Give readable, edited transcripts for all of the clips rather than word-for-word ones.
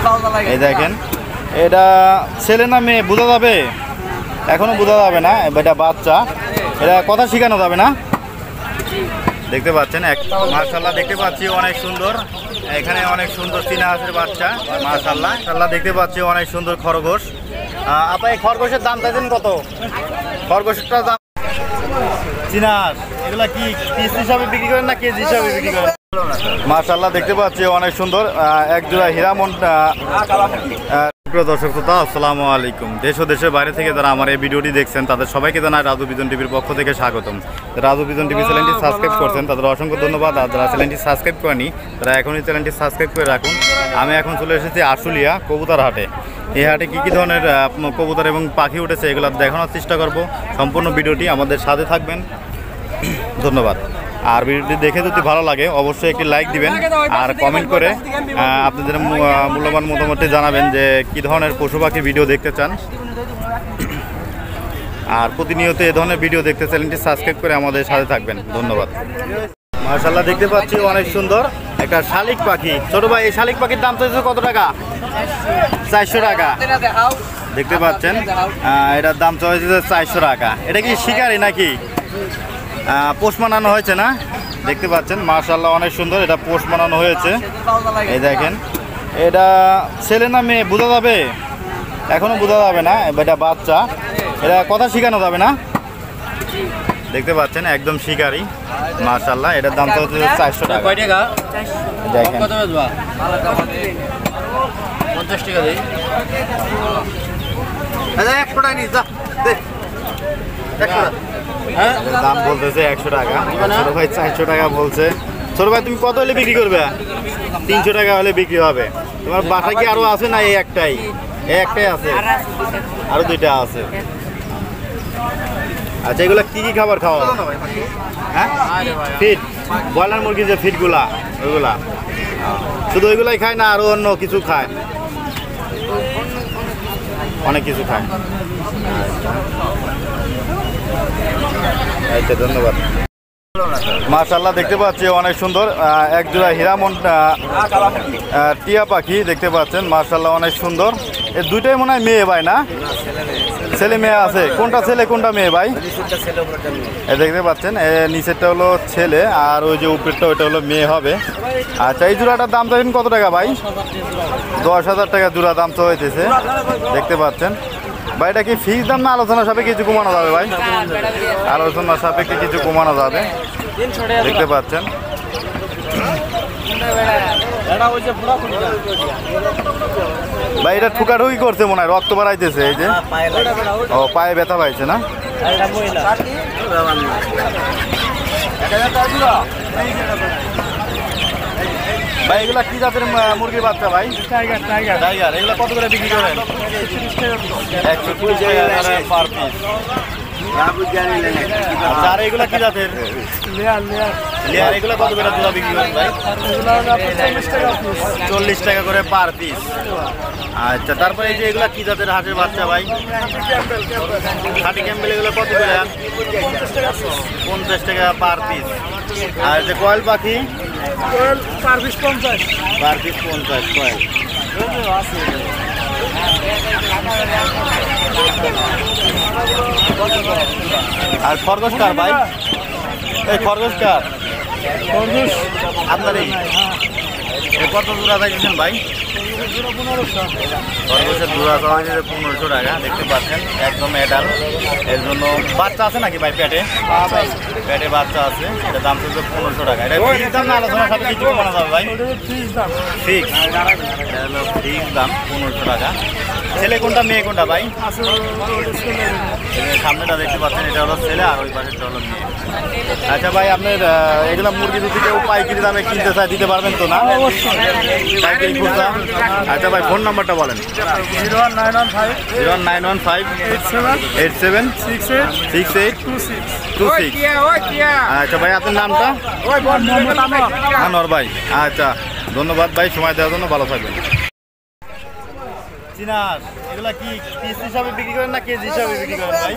এই দেখেন, এটা ছেলে না মেয়ে বোঝা যাবে, এখনো বোঝা যাবে না। এটা বাচ্চা, এটা কথা শেখানো যাবে না। দেখতে পাচ্ছেন মাশাআল্লাহ, দেখতে পাচ্ছি অনেক সুন্দর। এখানে অনেক সুন্দর চীনা হাঁসের বাচ্চা, মাশাআল্লাহ। দেখতে পাচ্ছি অনেক সুন্দর খরগোশ। আপনার এই খরগোশের দাম চাইছেন কত? খরগোশের দাম চীনা হাঁস, এগুলা কি পিস হিসাবে বিক্রি করেন না কেজি হিসাবে বিক্রি করেন? মাশাআল্লাহ, দেখতে পাচ্ছি অনেক সুন্দর এক জোড়া হীরামন। প্রিয় দর্শক শ্রোতা, আসসালামু আলাইকুম। দেশ ও দেশের বাইরে থেকে যারা আমার এই ভিডিওটি দেখছেন তাদের সবাইকে জানাই রাজু বিজন টিভির পক্ষ থেকে স্বাগতম। রাজু বিজন টিভি চ্যানেলটি সাবস্ক্রাইব করছেন তাদের অসংখ্য ধন্যবাদ। আর যারা চ্যানেলটি সাবস্ক্রাইব করেনি তারা এখনই চ্যানেলটি সাবস্ক্রাইব করে রাখুন। আমি এখন চলে এসেছি আশুলিয়া কবুতর হাটে। এই হাটে কী ধরনের কবুতর এবং পাখি উঠেছে এগুলো দেখানোর চেষ্টা করব। সম্পূর্ণ ভিডিওটি আমাদের সাথে থাকবেন। ধন্যবাদ। আর ভিডিওটি দেখে যদি ভালো লাগে অবশ্যই একটি লাইক দিবেন আর কমেন্ট করে আপনাদের মূল্যবান মতামতটি জানাবেন যে কী ধরনের পশু পাখির ভিডিও দেখতে চান। আর প্রতিনিয়ত এ ধরনের ভিডিও দেখতে চ্যানেলটি সাবস্ক্রাইব করে আমাদের সাথে থাকবেন। ধন্যবাদ। মাশাআল্লাহ, দেখতে পাচ্ছি অনেক সুন্দর একটা শালিক পাখি। ছোট ভাই, এই শালিক পাখির দাম চাইছে কত টাকা? 400 টাকা। দেখতে পাচ্ছেন এটার দাম চাইছে 400 টাকা। এটা কি শিকারি নাকি পোষ মানানো হয়েছে না? দেখতে পাচ্ছেন মাশাআল্লাহ, অনেক সুন্দর। এটা পোষ মানানো হয়েছে। এই দেখেন, এটা ছেলে না মেয়ে বোঝা যাবে, এখনো বোঝা যাবে না। এটা বাচ্চা, এটা কথা শেখানো যাবে না। দেখতে পাচ্ছেন একদম শিকারি, মাশাআল্লাহ। এটার দাম তো হচ্ছে 400 টাকা। দেখেন 50 টাকা দেই। দাম বলতেছে 100 টাকা। ছোট ভাই 400 টাকা বলছে। ছোট ভাই, তুমি কত হলে বিক্রি করবে? 300 টাকা হলে বিক্রি হবে। তোমার বাসায় কি আরো আছে না এই একটাই? এই একটাই আছে, আরো দুইটা আছে। আচ্ছা, এগুলা কি কি খাবার খাওয়া? হ্যাঁ, ফিড, ব্রয়লার মুরগির যে ফিডগুলা ওইগুলা শুধু ওইগুলাই খায় না আরো অন্য কিছু খায়? অনেক কিছু খায়। আচ্ছা, ধন্যবাদ। মাশাআল্লাহ, দেখতে পাচ্ছি অনেক সুন্দর এক জোড়া হীরামন টিয়া পাখি দেখতে পাচ্ছেন। মাশাআল্লাহ, অনেক সুন্দর। এই দুইটাই মনে হয় মেয়ে ভাই না? ছেলে মেয়ে আছে। কোনটা ছেলে কোনটা মেয়ে ভাই? দেখতে পাচ্ছেন নিচেরটা হলো ছেলে আর ওই যে উপরেরটা ওইটা হলো মেয়ে হবে। আচ্ছা, এই জোড়াটার দাম দেখেন কত টাকা ভাই? 10,000 টাকা জোড়া দাম তো হইতেছে। দেখতে পাচ্ছেন ভাই, এটা কি ফিক্স দাম না আলোচনা সাপেক্ষে কিছু কমানো যাবে ভাই? আলোচনা সাপেক্ষে কিছু কমানো যাবে। দেখতে পাচ্ছেন ভাই, এটা ঠুকাঠুকি করছে মনে হয়, রক্ত বাড়াইতেছে। এই যে ও পায়ে ব্যথা পাইছে না? ভাই, এগুলা কি জাতের মুরগির বাচ্চা ভাই? টাইগার। এগুলা কত করে বিক্রি করেন? 130 টাকা পার পিস। আর এগুলা কি জাতের? লেয়ার। এগুলা কত করে জোড়া বিক্রি করেন ভাই? 40 টাকা করে পার পিস। আচ্ছা, তারপরে এই যে এগুলা কি জাতের হাঁসের বাচ্চা ভাই? খাঁটি ক্যাম্বেল। এগুলো কত করে? 50 টাকা পার পিস। আর যে কয়েল পাখি? Per piece 50। পার পিস 50 কয়েল। আর খরগোশ কার ভাই? এই খরগোশ কার? খরগোশ আপনার। এই কত জোড়া চাইছেন ভাই? খরগোশের জোড়া চাওয়া হয়েছে 1500 টাকা। দেখতে পাচ্ছেন একদম এডাল। এর জন্য বাচ্চা আছে নাকি ভাই? পেটে পেটে বাচ্চা আছে। এটা দাম চলছে 1500 টাকা। এটা ফিক্স দাম না আলোচনার সাথে কিছু কমানো যাবে ভাই? ফিক্স। এটা হলো ফিক্স দাম 1500 টাকা। ছেলে কোনটা মেয়ে কোনটা ভাই? সামনেটা দেখতে পাচ্ছেন এটা হলো ছেলে আর ওই পাশেরটা হলো মেয়ে। আচ্ছা ভাই, আপনার এগুলো মুরগি যদি কেউ পাইকারি দামে কিনতে চায় দিতে পারবেন তো না? আচ্ছা ভাই, ফোন নাম্বারটা বলেন। 019158 876826। আচ্ছা ভাই, আপনার নামটা? আনোয়ার ভাই। আচ্ছা, ধন্যবাদ ভাই সময় দেওয়ার জন্য। ভালো থাকবেন। চীনা হাঁস, এগুলা কি পিস হিসাবে বিক্রি করেন না কেজি হিসাবে বিক্রি করেন ভাই?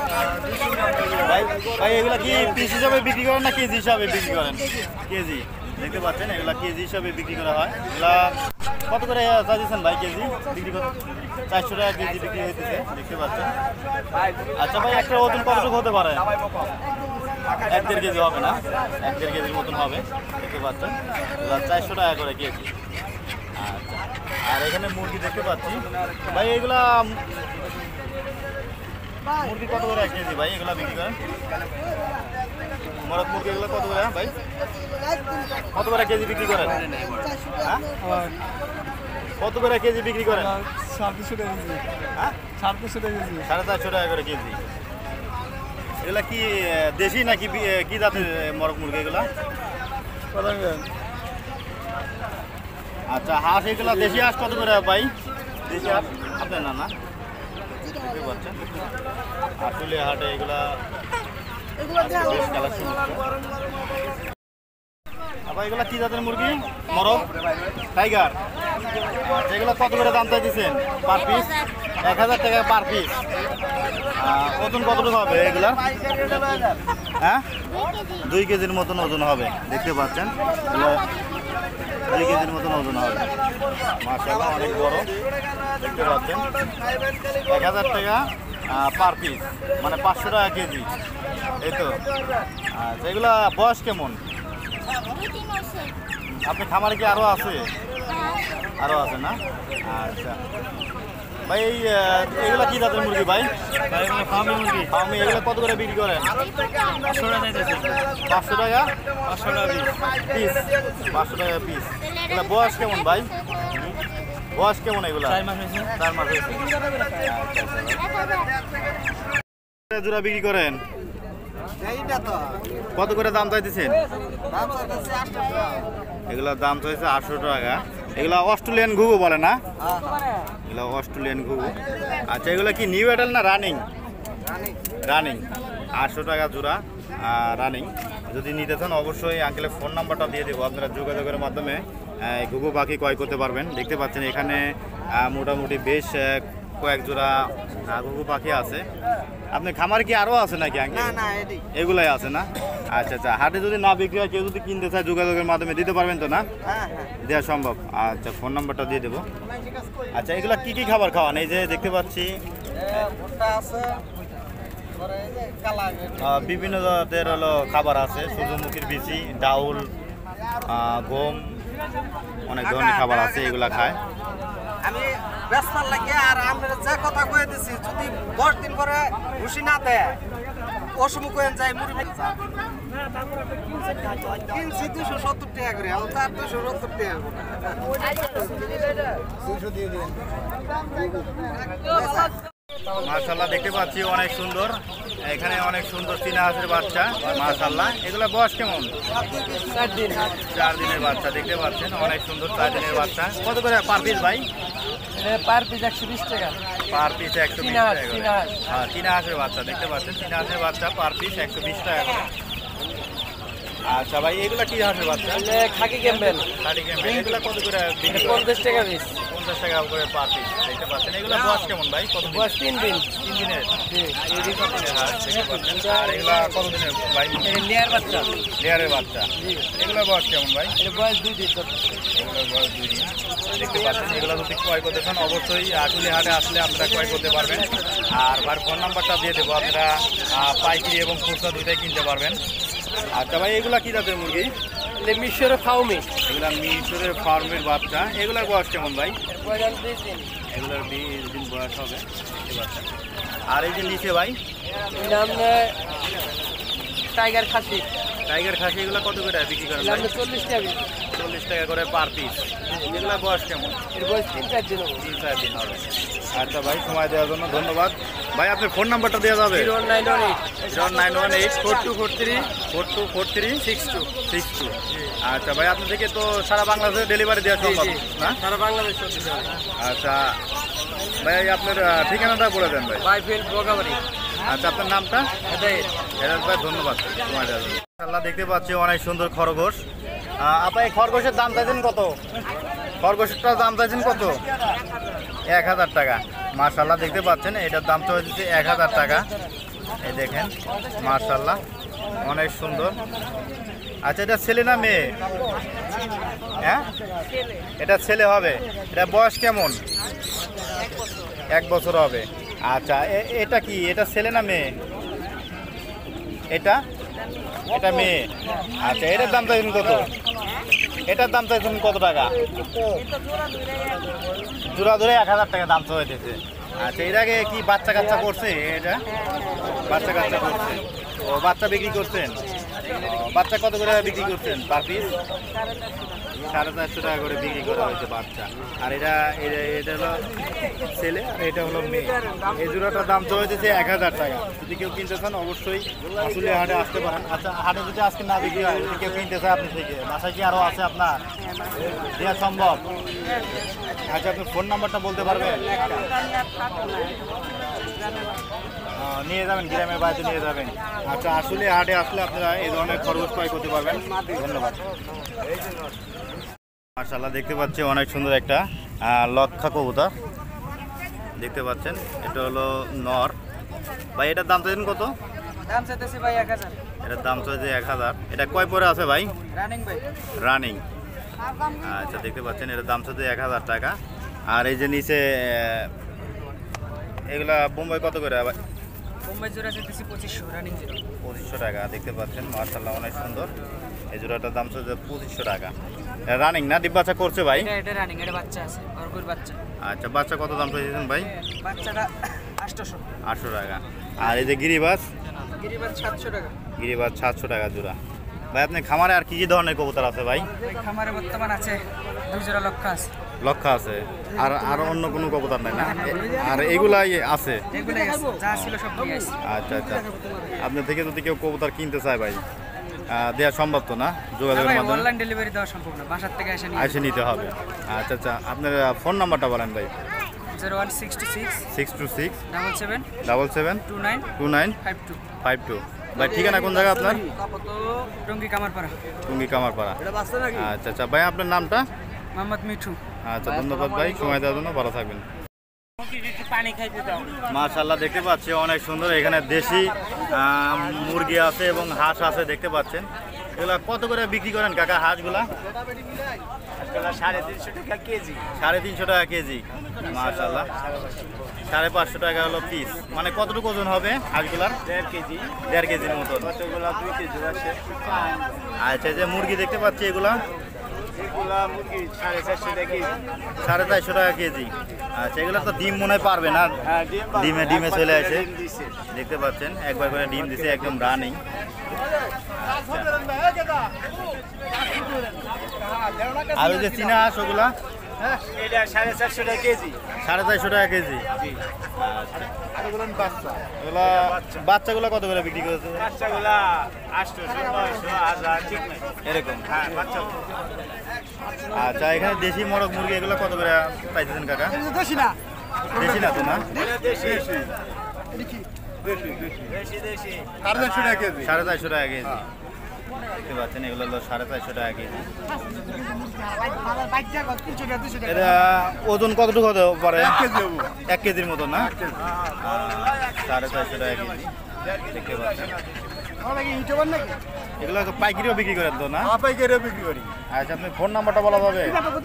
ভাই, এগুলা কি পিস হিসাবে বিক্রি করেন না কেজি হিসাবে বিক্রি করেন? কেজি। দেখতে পাচ্ছেন এগুলা কেজি হিসাবে বিক্রি করা হয়। এগুলা কত করে চাইছেন ভাই কেজি বিক্রি করে? 400 টাকা কেজি বিক্রি হইতেছে দেখতে পাচ্ছেন। আচ্ছা ভাই একটা ওজন কতটুকু হতে পারে? 1-1.5 কেজি হবে না, 1-1.5 কেজির মতন হবে দেখতে পাচ্ছেন। এগুলা 400 টাকা করে কেজি। আচ্ছা আর এখানে মুরগি দেখতে পাচ্ছি ভাই, এগুলা মুরগি কত করে 1 কেজি ভাই এগুলা বিক্রি করেন? মরক মুরগি এগুলো কত করে ভাই, কত করে কেজি বিক্রি করেন? হ্যাঁ কত করে কেজি বিক্রি করেন? 450 টাকা কেজি। হ্যাঁ 450 টাকা কেজি। 450 টাকা করে কেজি। এগুলা কি দেশি নাকি কি জাতের মরক মুরগি এগুলা? আচ্ছা হাঁস এগুলা দেশি হাঁস কত করে ভাই? দেশি হাঁস আপনার না না দেখতে পাচ্ছেন আসলে হাটে এগুলা বেশ কালেকশন। আবার এগুলা কি জাতের মুরগি? মরক টাইগার। আচ্ছা এগুলা কত করে দাম চাইতেছেন পার পিস? 1000 টাকা পার পিস। ওজন কতটুকু হবে এগুলা? হ্যাঁ 2 কেজির মতন ওজন হবে দেখতে পাচ্ছেন। 2 কেজির মতন ওজন হবে মাশাআল্লাহ, অনেক বড় দেখতে পাচ্ছেন। 1000 টাকা পার পিস মানে 500 টাকা কেজি এই তো। আচ্ছা এগুলা বয়স কেমন? আপনি খামারে কি আরও আছে? আরও আছে না? আচ্ছা ভাই এগুলা কি জাতের মুরগি ভাই? ফার্মি মুরগি। ফার্মি এগুলো কত করে বিক্রি করেন? 500 টাকা পিস। 500 টাকা পিস। এগুলো বয়স কেমন ভাই? বয়স কেমন এগুলা? 4 মাস হয়েছে। 4 মাস হয়েছে। জোড়া বিক্রি করেন কত করে দাম চাইতেছেন? এগুলোর দাম চাইছে 800 টাকা। এগুলা অস্ট্রেলিয়ান ঘুঘু বলে না? এগুলো অস্ট্রেলিয়ান ঘুঘু। আচ্ছা এগুলো কি নিউ অ্যাডাল্ট না রানিং? রানিং 800 টাকা জোড়া রানিং। যদি নিতে চান অবশ্যই আঙ্কেলের ফোন নাম্বারটা দিয়ে দেবো, আপনারা যোগাযোগের মাধ্যমে ঘুঘু পাখি ক্রয় করতে পারবেন। দেখতে পাচ্ছেন এখানে মোটামুটি বেশ কয়েক জোড়া ঘুঘু পাখি আছে। আপনি খামার কি আরও আছে নাকি আঙ্কেল? এগুলাই আছে না? আচ্ছা আচ্ছা হাটে যদি না বিক্রি হয় কেউ যদি কিনতে চায় যোগাযোগের মাধ্যমে দিতে পারবেন তো না? দেওয়া সম্ভব। আচ্ছা ফোন নাম্বারটা দিয়ে দেবো। আচ্ছা এগুলা কি কি খাবার খাওয়ান? এই যে দেখতে পাচ্ছি বিভিন্ন জাতের হলো খাবার আছে, সূর্যমুখীর বিচি, ডাউল, গম, অনেক ধরনের খাবার আছে এগুলা খায়। আমি ব্যস্তার লাগে আর আমরা যে কথা কয়ে দিছি যদি 10 দিন পরে খুশি না দেয় অসমুখ হয়ে যায় মুড়ি কিনছি 270 টাকা করে, আর তার 270 টাকা মাশাআল্লাহ দেখতে পাচ্ছি অনেক সুন্দর, এখানে অনেক সুন্দর চীনা হাঁসের বাচ্চা মাশাআল্লাহ। এগুলা বয়স কেমন? 4 দিন। 4 দিনের বাচ্চা দেখতে পাচ্ছেন, অনেক সুন্দর 4 দিনের বাচ্চা। কত করে পার পিস ভাই? পার পিস 120 টাকা। পার পিস 120 টাকা করে। হ্যাঁ চীনা হাঁসের বাচ্চা দেখতে পাচ্ছেন, চীনা হাঁসের বাচ্চা পার পিস 120 টাকা করে। আচ্ছা ভাই এগুলা কি হাঁসের বাচ্চা? খাকি ক্যাম্বেল। খাকি ক্যাম্বেল এগুলা কত করে বিক্রি? 50 টাকা পিস। 50 টাকা করে পার পিস দেখতে পাচ্ছেন। এগুলা বয়স কেমন ভাই? কত বয়স 3 দিন। 3 দিনের। জি এই কত দিনের হাঁস দেখতে পাচ্ছেন। আর এগুলা কত দিনের ভাই? লেয়ার বাচ্চা। লেয়ারের বাচ্চা। জি এগুলা বয়স কেমন ভাই? এর বয়স 2 দিন। এগুলোর বয়স 2 দিন দেখতে পাচ্ছেন। এগুলো যদি ক্রয় করতে চান অবশ্যই আসলে হাটে আসলে আপনারা ক্রয় করতে পারবেন। আর ভাই ফোন নাম্বারটা দিয়ে দেবো, আপনারা পাইকারি এবং খুচরা দুইটাই কিনতে পারবেন। আচ্ছা ভাই এগুলা কি জাতের মুরগি? মিশরের ফাউমি। এগুলা মিশরের ফার্মের বাচ্চা। এগুলার বয়স কেমন ভাই? বয়স 20 দিন। এগুলোর 20 দিন বয়স হবে দেখতে পাচ্ছেন। আর এই যে নিচে ভাই নাম টাইগার খাসি। টাইগার খাসি এগুলো কত করে বিক্রি করেন ভাই? 40 টাকা। 40 টাকা করে পার পিস। এগুলা বয়স কেমন? এর বয়স 3-4 দিন হবে। 3-4 দিন হবে। আচ্ছা ভাই সময় দেওয়ার জন্য ধন্যবাদ। ভাই আপনার ফোন নাম্বারটা দেওয়া যাবে? 0918 4243 62। আচ্ছা ভাই আপনি থেকে তো সারা বাংলাদেশে ডেলিভারি দেওয়া সম্ভব না? সারা বাংলাদেশ। আচ্ছা ভাই আপনার ঠিকানাটা বলে দেন ভাই। বাইফেল বগাবাড়ি। আচ্ছা আপনার নামটা? হেদায়েত। হেদায়েত ভাই ধন্যবাদ সময় দেওয়ার জন্য। আল্লাহ দেখতে পাচ্ছি অনেক সুন্দর খরগোশ। আপনি এই খরগোশের দাম চাইছেন কত? খরগোশেরটার দাম চাইছেন কত? 1000 টাকা। মাশাআল্লাহ দেখতে পাচ্ছেন এটার দাম তো হচ্ছে 1000 টাকা। এই দেখেন মাশাআল্লাহ অনেক সুন্দর। আচ্ছা, এটা ছেলে না মেয়ে? হ্যাঁ, এটা ছেলে হবে। এটা বয়স কেমন? 1 বছর হবে। আচ্ছা, এটা কি, এটা ছেলে না মেয়ে? এটা এটা মেয়ে। আচ্ছা, এটার দাম চাইছেন কত? এটার দাম চাইছেন কত টাকা? জোড়া ধরে 1000 টাকা দাম চাইতেছে। আচ্ছা, এর আগে কি বাচ্চা কাচ্চা করছে? এটা বাচ্চা কাচ্চা করছে। ও, বাচ্চা বিক্রি করছেন? বাচ্চা কত করে বিক্রি করছেন পার পিস? 450 টাকা করে বিক্রি করা হয়েছে বাচ্চা। আর এটা এটা হলো ছেলে আর এটা হলো মেয়ে। এই জোড়াটার দাম তো হয়েছে 1000 টাকা। যদি কেউ কিনতে চান অবশ্যই আসলে হাটে আসতে পারেন। আচ্ছা, হাটে যদি আজকে না বিক্রি হয়, যদি কেউ কিনতে চায় আপনি থেকে, বাসায় কি আরও আছে আপনার দেওয়া সম্ভব? আচ্ছা, আপনি ফোন নাম্বারটা বলতে পারবেন? নিয়ে যাবেন, গ্রামের বাড়িতে নিয়ে যাবেন। আচ্ছা, আসলে হাটে আসলে আপনারা এই ধরনের খরচ ক্রয় করতে পারবেন। ধন্যবাদ। মাশাআল্লাহ, দেখতে পাচ্ছি অনেক সুন্দর একটা লক্ষা কবুতর দেখতে পাচ্ছেন। এটা হলো নর। ভাই, এটার দাম চাইছেন কত? দাম চাইতেছি ভাই 1000। এটার দাম চাইছে 1000। এটা কয় পরে আছে ভাই? রানিং ভাই। রানিং। আচ্ছা, দেখতে পাচ্ছেন এটার দাম চাইছে 1000 টাকা। আর এই যে নিচে এগুলা বোম্বাই কত করে ভাই? বোম্বাই জোড়া চাইতেছি 2500 রানিং জোড়া। 2500 টাকা। দেখতে পাচ্ছেন মাশাআল্লাহ অনেক সুন্দর। এই জোড়াটার দাম চাইছে 2500 টাকা। রানিং না ডিম বাচ্চা করছে ভাই? এটা রানিং, এটা বাচ্চা আছে, অর্গুর বাচ্চা। আচ্ছা, বাচ্চা কত দাম চাইছেন ভাই? বাচ্চাটা 800। 800 টাকা। আর এই যে গিরিবাস? গিরিবাজ 700 টাকা। গিরিবাস 700 টাকা জোড়া। ভাই, আপনি খামারে আর কি কি ধরনের কবুতর আছে ভাই? খামারে বর্তমান আছে 2 জোড়া লক্ষা আছে। লক্ষা আছে। আর অন্য কোনো কবুতর নাই না? আর এগুলাই আছে? এগুলাই আছে, যা ছিল সব নিয়ে আসি। আচ্ছা আচ্ছা, আপনার থেকে যদি কেউ কবুতর কিনতে চায় ভাই, দেওয়া সম্ভব তো না? যোগাযোগের মাধ্যমে অনলাইন ডেলিভারি দেওয়া সম্ভব না, বাসার থেকে এসে নিতে হবে। আচ্ছা আচ্ছা, আপনার ফোন নাম্বারটা বলেন ভাই। 0166 626 77 77 29 29 52। 52। ভাই, ঠিকানা কোন জায়গা আপনার? টঙ্গী কামারপাড়া। টুঙ্গি কামারপাড়া। আচ্ছা আচ্ছা ভাই, আপনার নামটা? মোহাম্মদ মিঠু। আচ্ছা, ধন্যবাদ ভাই সময় দেওয়ার জন্য। ভালো থাকবেন। মাশাআল্লাহ, দেখতে পাচ্ছি অনেক সুন্দর। এখানে দেশি মুরগি আছে এবং হাঁস আছে দেখতে পাচ্ছেন। এগুলা কত করে বিক্রি করেন কাকা হাঁসগুলা? 350 টাকা কেজি। 350 টাকা কেজি। মাশাআল্লাহ, 550 টাকা হলো পিস। মানে কতটুকু ওজন হবে হাঁসগুলার? 1.5 কেজি। 1.5 কেজির মতন। কতগুলা 2 কেজি আছে। আচ্ছা, যে মুরগি দেখতে পাচ্ছি এগুলা? এগুলা মুরগি 450 টাকা কেজি। 450 টাকা কেজি। আচ্ছা, এগুলো তো ডিম মনে হয় পারবে না? ডিমে চলে আসে দেখতে পাচ্ছেন। একবার করে ডিম দিছে, একদম রানিং। আর ওই যে চীনা হাঁস ওগুলা? এটা 450 টাকা কেজি। 450 টাকা কেজি। এগুলা বাচ্চাগুলো কত করে বিক্রি করেছে? বাচ্চাগুলা 800 900 1000 ঠিক নাই এরকম। হ্যাঁ, বাচ্চা। আচ্ছা, এখানে দেশি মোরগ মুরগি এগুলো কত করে পাইতেছেন কাকা? দেশি না। দেশি না তো না? এটা দেশি। দেশি 450 টাকা কেজি। 450 টাকা কেজি দেখতে পাচ্ছেন। এগুলো হলো 450 টাকা কেজি। এটা ওজন কতটুকু হতে পারে? 1 কেজির মতো না? 450 টাকা কেজি দেখতে পাচ্ছেন। এগুলো তো পাইকারিও বিক্রি করেন তো না? পাইকারিও বিক্রি করি। আচ্ছা, আপনি ফোন নাম্বারটা বলা যাবে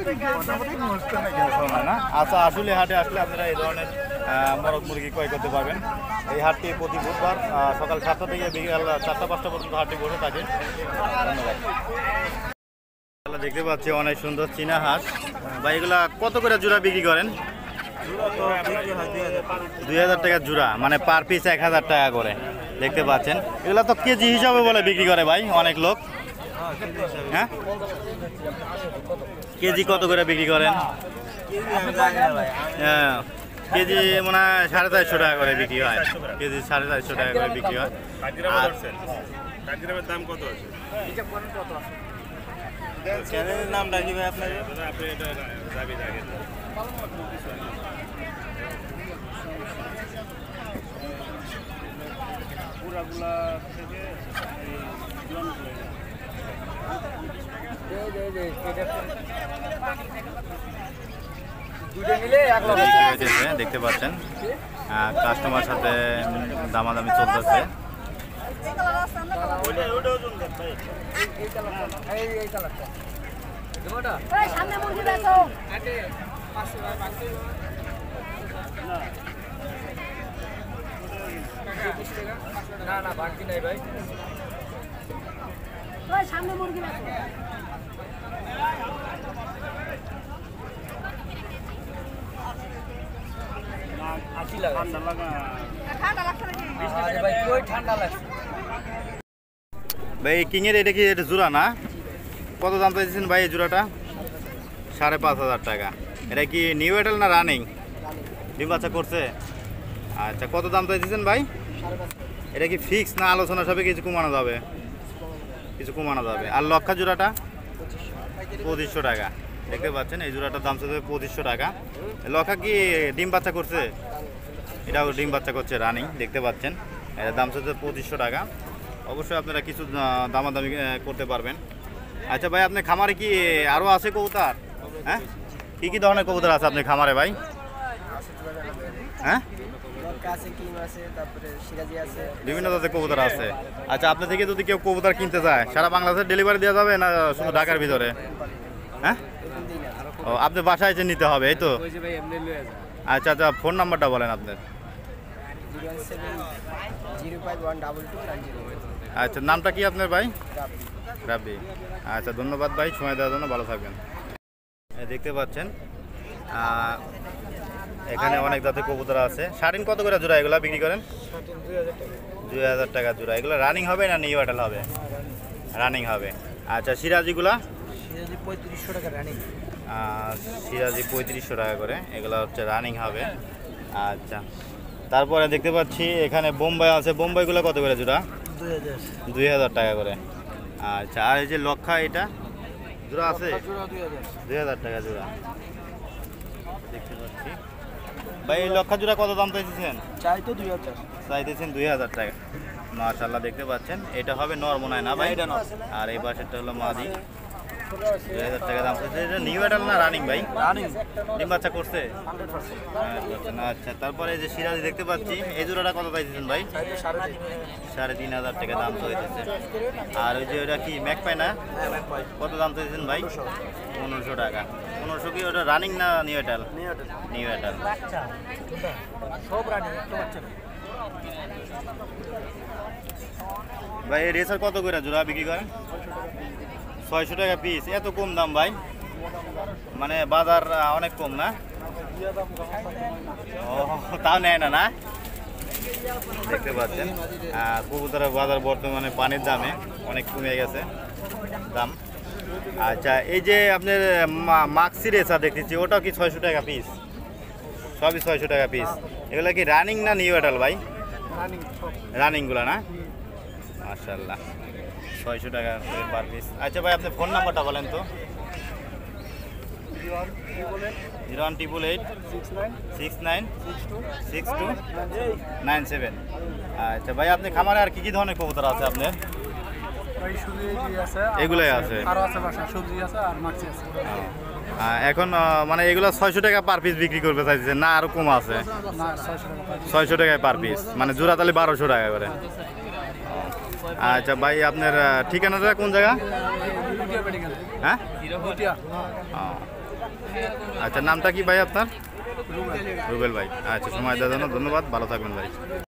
না? আচ্ছা, আসলে হাটে আসলে আপনারা এই ধরনের মোরগ মুরগি ক্রয় করতে পারবেন। এই হাটটি প্রতি বুধবার সকাল 7টা থেকে বিকাল 4টা-5টা পর্যন্ত হাটটি বসে থাকে। ধন্যবাদ। দেখতে পাচ্ছি অনেক সুন্দর চীনা হাঁস। বা এগুলা কত করে জোড়া বিক্রি করেন? 2000 টাকা জোড়া, মানে পার পিস 1000 টাকা করে দেখতে পাচ্ছেন। এগুলা তো কেজি হিসাবে বলে বিক্রি করে ভাই অনেক লোক। হ্যাঁ, কেজি কত করে বিক্রি করেন? হ্যাঁ, কেজি মনে হয় 450 টাকা করে বিক্রি হয়। কেজি 450 টাকা করে বিক্রি হয়। দাম কত আছে? চ্যানেলের নামটা কি ভাই আপনার? আপনি এটা যাবি আগে। পুরাগুলা থেকে দেখতে পাচ্ছেন কাস্টমার সাথে দামাদামি চলতেছে। ওইটা ওজন দেন ভাই। এই কালারটা সামনে মুরগি বেচো না না বাকি নাই ভাই সামনে মুরগি বেচো ঠান্ডা লাগা। ঠান্ডা লাগছে নাকি আরে ভাই কই ঠান্ডা লাগছে ভাই কিংয়ের এটা কি এটা জোড়া না? কত দাম চাইছেন ভাই এই জোড়াটা? 5,500 টাকা। এটা কি নিউ এডাল না রানিং? ডিম বাচ্চা করছে? আচ্ছা, কত দাম চাইছেন ভাই? এটা কি ফিক্স না আলোচনা সবে কিছু কমানো যাবে? কিছু কমানো যাবে। আর লক্ষা জোড়াটা 2500 টাকা। দেখতে পাচ্ছেন এই জোড়াটার দাম চাইছে 2500 টাকা। লক্ষা কি ডিম বাচ্চা করছে? এটাও ডিম বাচ্চা করছে রানিং, দেখতে পাচ্ছেন। এটার দাম চাইছে 2500 টাকা। অবশ্যই আপনারা কিছু দামাদামি করতে পারবেন। আচ্ছা ভাই, আপনার খামারে কি আরও আছে কবুতর? হ্যাঁ, কী কী ধরনের কবুতর আছে আপনার খামারে ভাই? হ্যাঁ, বিভিন্ন জাতের কবুতর আছে। আচ্ছা, আপনার থেকে যদি কেউ কবুতর কিনতে চায় সারা বাংলাদেশে ডেলিভারি দেওয়া যাবে না শুধু ঢাকার ভিতরে? হ্যাঁ, ও আপনি বাসায় এসে নিতে হবে, এই তো? আচ্ছা আচ্ছা, ফোন নাম্বারটা বলেন আপনার। আচ্ছা, নামটা কি আপনার ভাই? রাব্বি। আচ্ছা, ধন্যবাদ ভাই সময় দেওয়ার জন্য, ভালো থাকবেন। দেখতে পাচ্ছেন এখানে অনেক জাতের কবুতর আছে। শাটিন কত করে জোড়া এগুলা বিক্রি করেন? 2000 টাকা জোড়া। এগুলো রানিং হবে না নিউ অ্যাডাল হবে? রানিং হবে। আচ্ছা, সিরাজিগুলা? 3500 টাকা রানিং। সিরাজি 3500 টাকা করে, এগুলো হচ্ছে রানিং হবে। আচ্ছা, তারপরে দেখতে পাচ্ছি এখানে বোম্বাই আছে। বোম্বাইগুলো কত করে জোড়া? 2000 টাকা করে। আচ্ছা, আর এই যে লক্ষা, এটা জোড়া আছে? 2000 টাকা জোড়া দেখতে পাচ্ছি। ভাই এই লক্ষা জোড়া কত দাম চাইছেন? চাই তো 2000 চাইতেছেন 2000 টাকা। মাশাআল্লাহ, দেখতে পাচ্ছেন এটা হবে নর মনে হয় না ভাই? আর এই পাশেরটা হলো মাদি। 2000 টাকা দাম চাইছে। এটা নিউ অ্যাডাল না রানিং ভাই? রানিং। ডিম বাচ্চা করছে? 100%। আচ্ছা, তারপরে এই যে সিরাজি দেখতে পাচ্ছি, এই জোড়াটা কত চাইছেন ভাই? 3500 টাকা দাম চাইতেছে। আর ওই যে ওটা কি ম্যাক পায় না, কত দাম চাইছেন ভাই? 1500 টাকা। 1500 কি ওটা রানিং না নিউ অ্যাডাল? New adult. সব রানিং, একটা বাচ্চা না। ভাই এই রেসার কত করে জোড়া বিক্রি করেন? 600 টাকা পিস। এত কম দাম ভাই? মানে বাজার অনেক কম না? ও, তাও নেয় না না? দেখতে পাচ্ছেন কবুতরের বাজার বর্তমানে পানির দামে অনেক কমে গেছে দাম। আচ্ছা, এই যে আপনার মাক্সি রেসার দেখতেছি, ওটাও কি 600 টাকা পিস? সবই 600 টাকা পিস। এগুলো কি রানিং না নিউ অ্যাডাল ভাই? রানিংগুলো না? মাশাআল্লাহ, 600 টাকা পার পিস। আচ্ছা ভাই, আপনার ফোন নাম্বারটা বলেন তো। 01888696297। আচ্ছা ভাই, আপনি খামারে আর কি কি ধরনের কবুতর আছে আপনার? এগুলাই আছে? এখন মানে এগুলো 600 টাকা পার পিস বিক্রি করবে চাইছেন না আরো কম আছে? 600 টাকায় পার পিস, মানে জোড়া তাহলে 1200 টাকা করে। আচ্ছা ভাই, আপনার ঠিকানাটা কোন জায়গা? হ্যাঁ, আচ্ছা, নামটা কি ভাই আপনার? রুবেল ভাই। আচ্ছা, সময় দেওয়ার জন্য ধন্যবাদ, ভালো থাকবেন ভাই।